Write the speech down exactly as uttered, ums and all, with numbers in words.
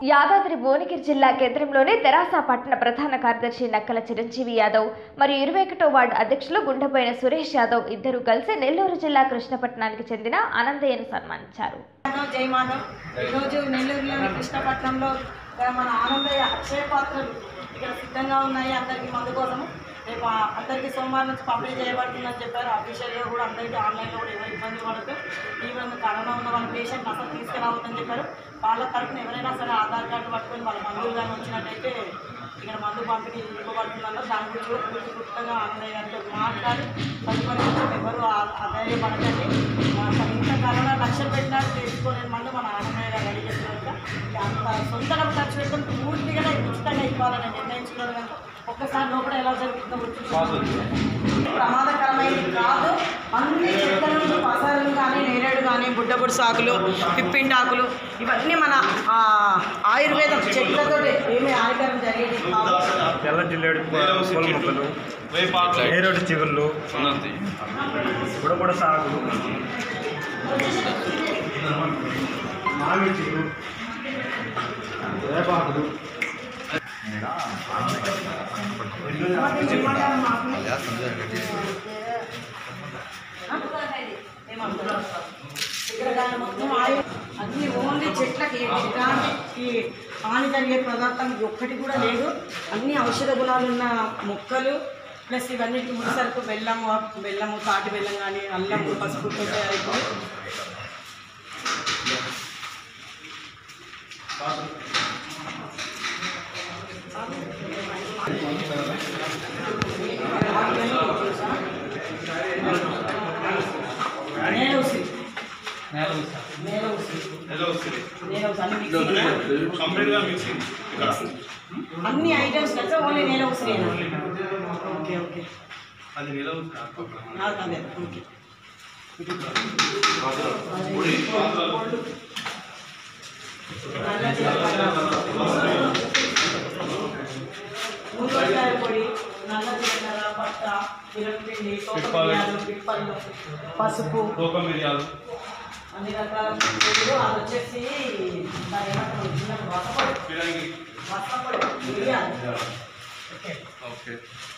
యాదాద్రి భువనగిరి జిల్లా కేంద్రంలోని తెరాస పట్టణ ప్రధాన కార్యదర్శి నక్కల చిరంజీవి యాదవ్ మరియు ఇరవై ఒకటో వార్డు అధ్యక్షులు గుండెపోయిన సురేష్ యాదవ్ ఇద్దరు కలిసి నెల్లూరు జిల్లా కృష్ణపట్నానికి చెందిన ఆనందయ్యను సన్మానించారు. జై మాధవ్ ఈరోజు నెల్లూరులోని కృష్ణపట్నంలో మన ఆనందయ్య అక్షయ పాత్రలు ఇక్కడ సిద్ధంగా ఉన్నాయి. అందరికీ మందు కోసము రేపు అందరికీ సోమవారం నుంచి పంపిణీ చేయబడుతుందని చెప్పారు. అఫీషియల్గా కూడా అందరికీ ఆన్లైన్లో కూడా ఎవరు ఇబ్బంది పడుతూ ఈవెన్ కరోనా ఉన్న వాళ్ళ పేషెంట్ అసలు తీసుకురావద్దని చెప్పారు. వాళ్ళ తరఫున ఎవరైనా సరే ఆధార్ కార్డు పట్టుకొని వాళ్ళ మందులు కానీ వచ్చినట్టయితే ఇక్కడ మందు పంపిణీ ఇవ్వబడుతుందన్నారు. దాని గురించి కూడా పూర్తి గుర్తుగా ఆనందయ్య గారితో మాట్లాడి తదుపరి ఎవరు ఆదాయపడకండి. ఇంత కరోనా లక్ష్యం పెట్టినట్టు తెలుసుకోలేని మందు మన ఆనందయ్య గారు రెడీ చేసినాక అంత సొంత డబ్బు ఖర్చు పెట్టుకొని పూర్తిగా ఉచితంగా ఇవ్వాలని నిర్ణయించుకున్నారు కనుక ఒక్కసారి లోపల ఎలా జరుగుతుందో ప్రమాదకరమైనది కాదు. అన్ని చెట్ల నుంచి పసరులు కానీ నేరేడు కానీ బుడ్డబుడి సాకులు పిప్పింటాకులు ఇవన్నీ మన ఆయుర్వేదం చెట్లతో ఏమి హానికరం జరిగేది కాదు. తెల్ల జిల్లేడు పూల మొక్కలు, నేరేడు చిగుళ్ళు, బుడబుడ సాగులు, మామిడి చిగురు, వేపాకులు అన్ని ఓన్లీ చెట్లకి ఎలాంటి హాని జరిగే పదార్థం ఒక్కటి కూడా లేదు. అన్ని ఔషధ గుణాలు ఉన్న మొక్కలు ప్లస్ ఇవన్నిటి ముడిసరుకు బెల్లము బెల్లము తాటి బెల్లం కానీ అల్లము పసుపుతో అయిపోయి అన్ని ఐటమ్స్ కలిసి ఓన్లీ నేల ఉసిరేనా? ఓకే ఓకే అదే ఓకే. ఊరగాయ పొడి, నల్ల జీలకర్ర, పట్ట, మిరపపిండి, పిప్పళ్ళు, పసుపు, అన్ని రకాల పొడులు. అది వచ్చేసి దాని ఏమంటారు వసపొడి వసపొడి ఓకే.